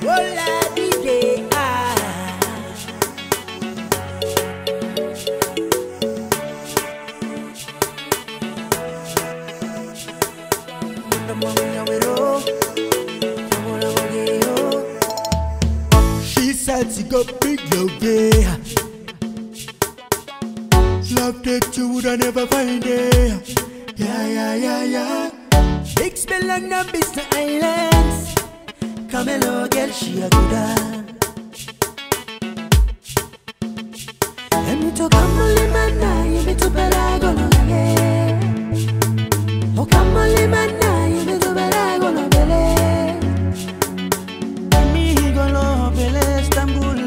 She said she got big love, yeah. Love that you would never find it. Yeah. Big spell on the Business Islands. Come hello, girl, she a good one. And me to come only man, you me to pelago no gale. Oh, come only man, you me to pelago no bele. Me go no bele, Tambul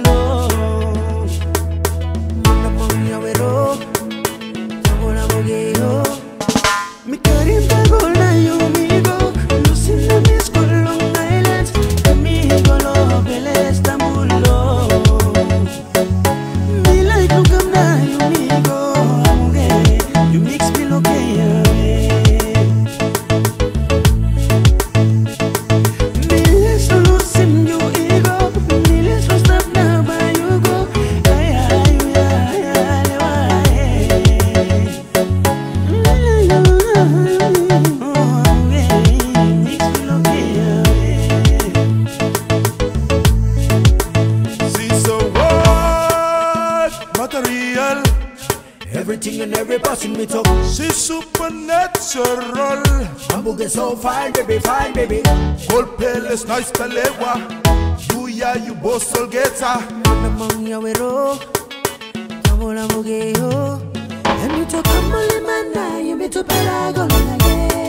Ambuge. Tambul Ambuge. Me carry back all na you me go. Losing the miss go Long Island. Me go no bele, Tambul. Me like to come na you me go Ambuge. You mix me look everything and every person me talk. She's supernatural. Ambuge so fine, baby. Gold palace, nice pelewa. Buya, you boss all get her. Among your widow, Tambul Ambuge. And you talk, come on, man, you me to pelago.